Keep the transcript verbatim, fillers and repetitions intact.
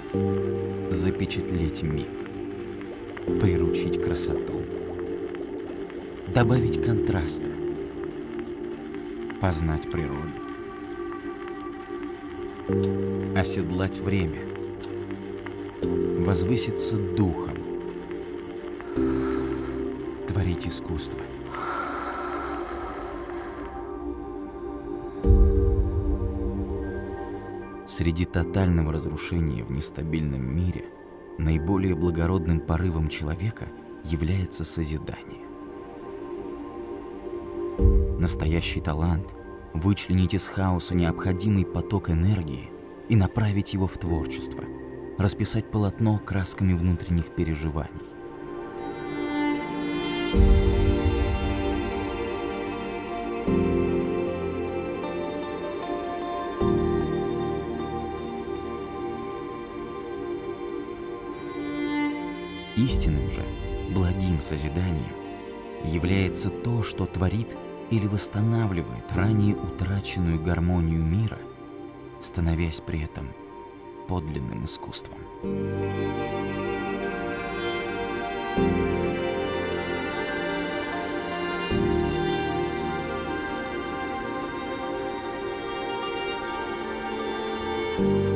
Запечатлеть миг, приручить красоту, добавить контраста, познать природу, оседлать время, возвыситься духом, творить искусство. Среди тотального разрушения в нестабильном мире наиболее благородным порывом человека является созидание. Настоящий талант — вычленить из хаоса необходимый поток энергии и направить его в творчество, расписать полотно красками внутренних переживаний. Истинным же, благим созиданием является то, что творит или восстанавливает ранее утраченную гармонию мира, становясь при этом подлинным искусством. Thank you.